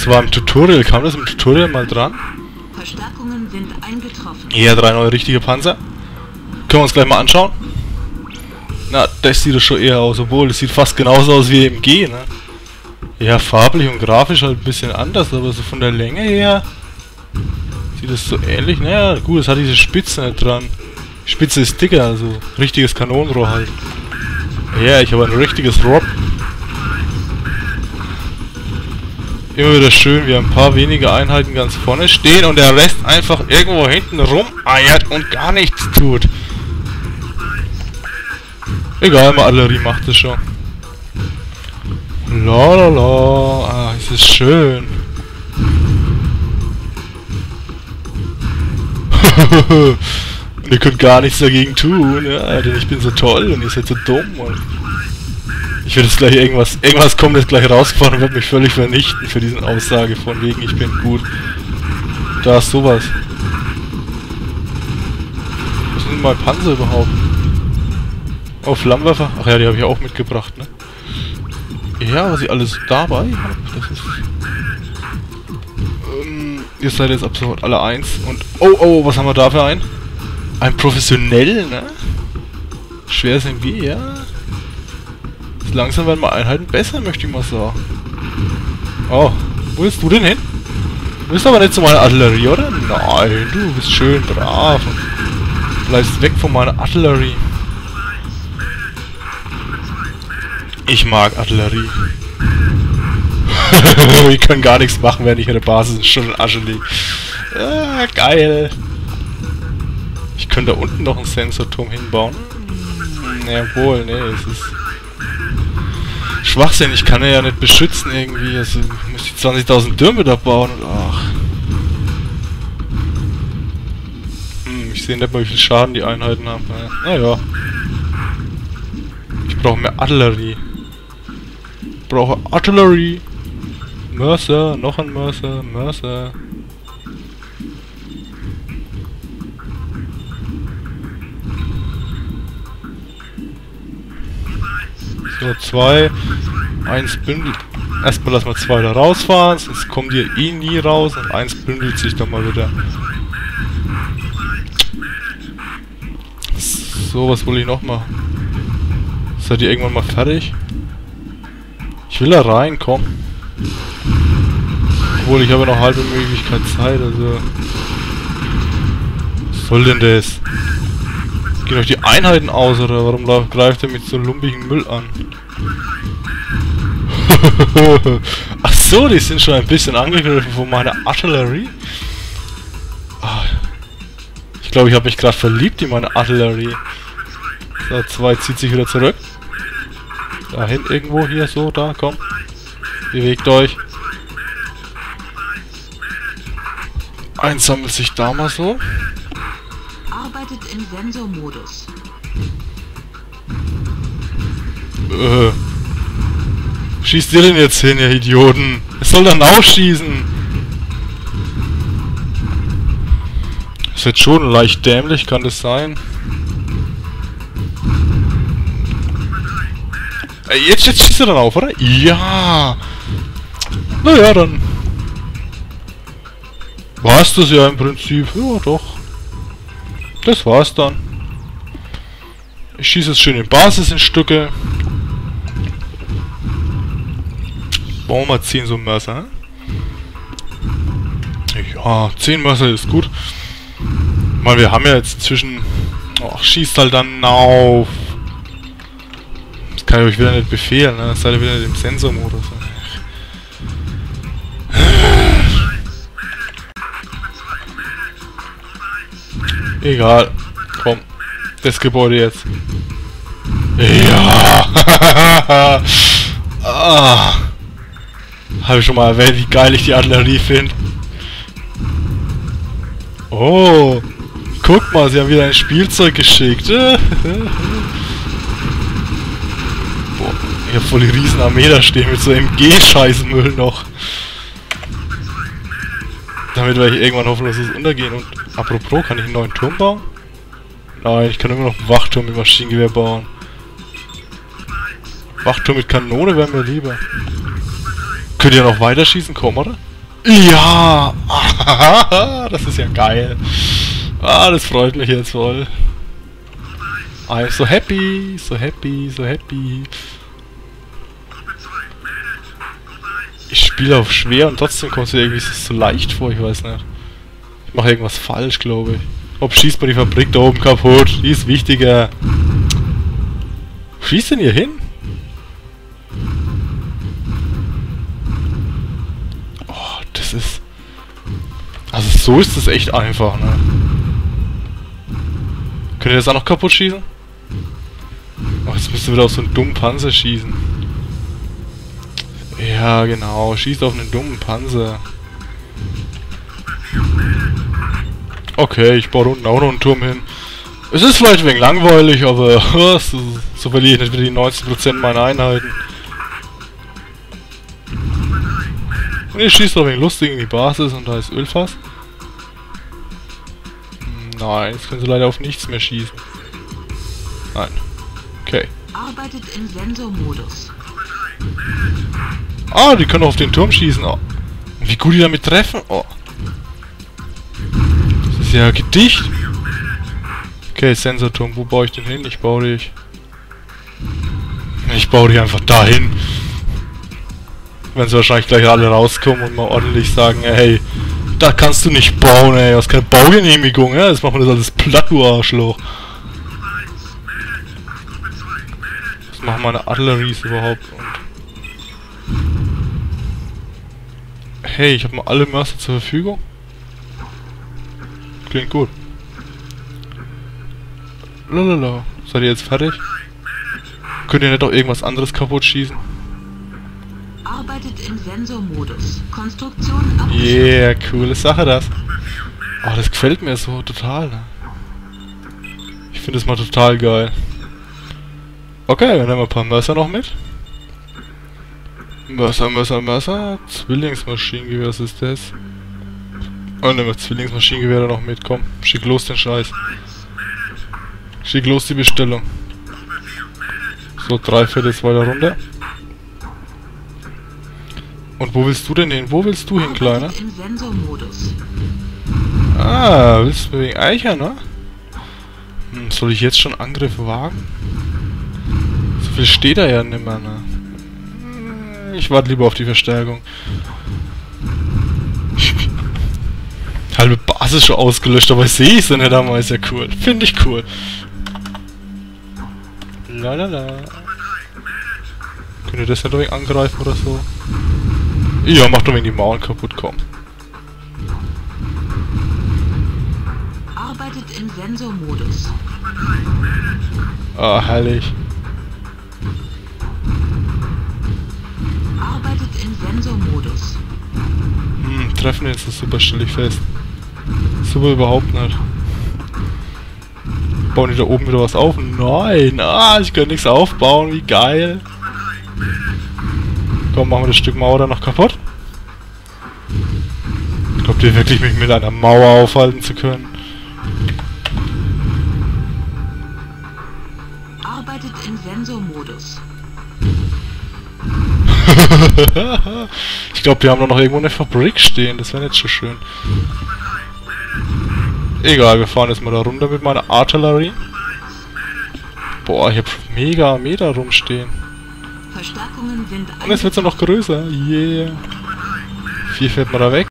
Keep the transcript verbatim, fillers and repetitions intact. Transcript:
Das war im Tutorial. Kam das im Tutorial mal dran? Verstärkungen sind eingetroffen. Hier, drei neue richtige Panzer. Können wir uns gleich mal anschauen. Na, das sieht doch schon eher aus. Obwohl, das sieht fast genauso aus wie M G, ne? Ja, farblich und grafisch halt ein bisschen anders, aber so von der Länge her sieht das so ähnlich. Naja, gut, es hat diese Spitze nicht dran. Die Spitze ist dicker, also richtiges Kanonenrohr halt. Ja, ich habe ein richtiges Rohr. Immer wieder schön, wie ein paar wenige Einheiten ganz vorne stehen und der Rest einfach irgendwo hinten rumeiert und gar nichts tut. Egal, mal Artillerie macht es schon. Lalala, ah, es ist schön. Und ihr könnt gar nichts dagegen tun, ja, denn ich bin so toll und ihr seid so dumm. Und ich werde jetzt gleich irgendwas, irgendwas kommt jetzt gleich rausgefahren und wird mich völlig vernichten für diese Aussage von wegen, ich bin gut. Da ist sowas. Was sind mal Panzer überhaupt? Oh, Flammenwerfer? Ach ja, die habe ich auch mitgebracht, ne? Ja, was ich alles dabei habe, das ist... Ähm, ihr seid jetzt ab sofort alle eins und... Oh, oh, was haben wir da für einen? Ein professionell, ne? Schweres M G, ja. Langsam werden mal Einheiten besser, möchte ich mal sagen. Oh, wo bist du denn hin? Du bist aber nicht zu meiner Artillerie, oder? Nein, du bist schön brav und bleibst weg von meiner Artillerie. Ich mag Artillerie. Ich kann gar nichts machen, wenn ich in der Basis schon in Asche liege. Ah, geil. Ich könnte da unten noch einen Sensorturm hinbauen. Jawohl, nee, es ist... Schwachsinn, ich kann ja nicht beschützen irgendwie. Also muss ich zwanzigtausend Türme da bauen und ach. Hm, ich sehe nicht mal, wie viel Schaden die Einheiten haben. Naja. Ich brauche mehr Artillerie. Ich brauche Artillerie. Mörser, noch ein Mörser, Mörser. So, zwei. Eins bündelt. Erstmal lassen wir zwei da rausfahren, sonst kommen die eh nie raus und eins bündelt sich dann mal wieder. So, was will ich noch machen? Seid ihr irgendwann mal fertig? Ich will da rein, komm. Obwohl, ich habe noch halbe Möglichkeit Zeit, also... Was soll denn das? Gehen euch die Einheiten aus, oder warum greift ihr mit so lumpigen Müll an? Ach so, die sind schon ein bisschen angegriffen von meiner Artillerie. Ich glaube, ich habe mich gerade verliebt in meine Artillerie. So, zwei zieht sich wieder zurück. Dahin irgendwo, hier, so, da, komm. Bewegt euch. Eins sammelt sich da mal so. Arbeitet im Sensormodus. Äh. Schießt ihr denn jetzt hin, ihr Idioten? Es soll dann ausschießen. Ist jetzt schon leicht dämlich, kann das sein? Äh, jetzt, jetzt schießt er dann auf, oder? Ja. Naja, dann war's das ja im Prinzip. Ja, doch. Das war's dann. Ich schieße jetzt schön in Basis in Stücke. Bauen wir zehn so Mörser. Ja, zehn Mörser ist gut. Weil wir haben ja jetzt zwischen... Ach, schießt halt dann auf. Das kann ich euch wieder nicht befehlen, ne? Seid ihr wieder im Sensormodus. Egal. Komm. Das Gebäude jetzt. Ja. Ah. Habe ich schon mal erwähnt, wie geil ich die Artillerie finde. Oh. Guck mal, sie haben wieder ein Spielzeug geschickt. Boah, ich hab voll die riesen Armee da stehen mit so M G-Scheißmüll noch. Damit werde ich irgendwann hoffnungslos untergehen. Und apropos, kann ich einen neuen Turm bauen? Nein, ich kann immer noch einen Wachturm mit Maschinengewehr bauen. Wachturm mit Kanone wäre mir lieber. Könnt ihr noch weiter schießen? Komm, oder? Ja! Das ist ja geil. Ah, das freut mich jetzt voll. I'm so happy, so happy, so happy. Ich spiele auf schwer und trotzdem kommt es mir irgendwie so leicht vor, ich weiß nicht. Ich mache irgendwas falsch, glaube ich. Ob schießt man die Fabrik da oben kaputt? Die ist wichtiger. Wo schießt denn hier hin? Oh, das ist... Also so ist das echt einfach, ne? Könnt ihr das auch noch kaputt schießen? Oh, jetzt müsst ihr wieder auf so einen dummen Panzer schießen. Ja, genau. Schießt auf einen dummen Panzer. Okay, ich baue unten auch noch einen Turm hin. Es ist vielleicht ein wenig langweilig, aber so, so verliere ich nicht wieder die neunzig Prozent meiner Einheiten. Und ihr schießt auch ein wenig lustig in die Basis und da ist Ölfass. Nein, jetzt können sie leider auf nichts mehr schießen. Nein. Okay. Arbeitet im Sensormodus. Ah, die können auf den Turm schießen. Oh. Und wie gut die damit treffen. Oh. Das ist ja Gedicht. Okay, Sensorturm. Wo baue ich den hin? Ich baue dich... Ich baue dich einfach dahin. Wenn sie wahrscheinlich gleich alle rauskommen und mal ordentlich sagen, hey, da kannst du nicht bauen, ey, du hast keine Baugenehmigung, ja? Jetzt machen wir das alles platt, du Arschloch. Was machen meine Artilleries überhaupt? Und hey, ich habe mal alle Mörser zur Verfügung. Klingt gut. Lalala. Seid ihr jetzt fertig? Könnt ihr nicht auch irgendwas anderes kaputt schießen? Arbeitet im Sensormodus. Konstruktion abgeschlossen. Yeah, coole Sache das. Oh, das gefällt mir so total. Ne? Ich finde es mal total geil. Okay, dann nehmen wir ein paar Mörser noch mit. Mörser, Mörser, Mörser. Zwillingsmaschinengewehr, was ist das? Und nehmen wir Zwillingsmaschinengewehre noch mit. Komm, schick los den Scheiß. Schick los die Bestellung. So, drei Viertel jetzt weiter runter. Und wo willst du denn hin? Wo willst du hin, Kleiner? Im Sensormodus. Ah, willst du wegen Eicher, ne? Hm, soll ich jetzt schon Angriffe wagen? So viel steht da ja nimmer, ne? Ich warte lieber auf die Verstärkung. Halbe Basis schon ausgelöscht, aber ich sehe es denn nicht einmal, ist ja cool. Finde ich cool. Lalala. Könnt ihr das nicht irgendwie angreifen oder so? Ja, macht doch wegen die Mauern kaputt, komm. Arbeitet im Sensormodus. Ah, herrlich. Arbeitet im Sensormodus. Hm, treffen jetzt das super, stelle ich fest. Super überhaupt nicht. Bauen die da oben wieder was auf? Nein! Ah, ich kann nichts aufbauen, wie geil! Komm, machen wir das Stück Mauer dann noch kaputt. Glaubt ihr wirklich, mich mit einer Mauer aufhalten zu können? Arbeitet im Sensormodus. Ich glaube, die haben doch noch irgendwo eine Fabrik stehen. Das wäre nicht so schön. Egal, wir fahren jetzt mal da runter mit meiner Artillerie. Boah, ich habe mega Meter rumstehen. Verstärkungen sind Und jetzt wird es noch größer. Yeah. Vier fährt man da weg.